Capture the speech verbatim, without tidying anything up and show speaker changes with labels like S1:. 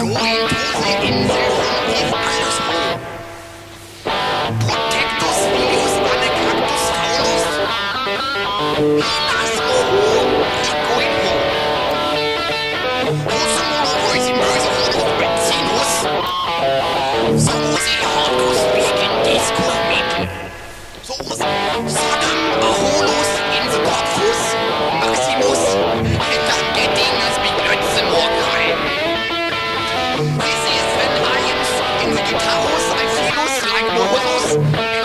S1: Glorientose Insel vom Evakus Ho. Protectus Vilius Annecactus Taurus. Minas Oho Ricoin Ho. Osmono Roisimöse Rodus Benzinus. Somosi Horcus Vigendiscus Metel. Soos Sodom Aholus Inseportus Maximus Etagedinus Biglötzen Morkai. This is when I am in the Guitarus, I feel like Morosus.